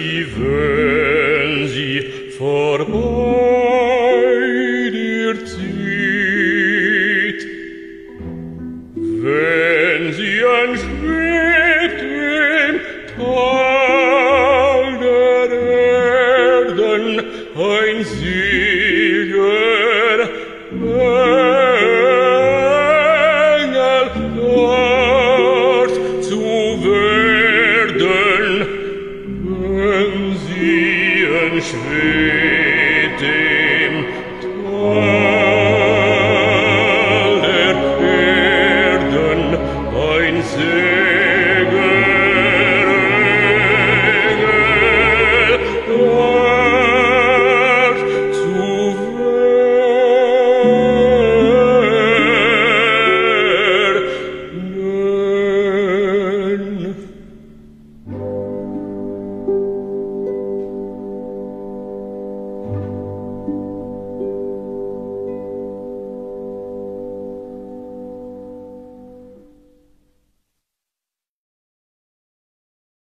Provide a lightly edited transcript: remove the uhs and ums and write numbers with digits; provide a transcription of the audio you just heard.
wenn sie vorbei dir zieht, wenn sie ein Schritt im Tal der Erden, ein Sieger, Engel dort zu werden, wenn sie ein Schritt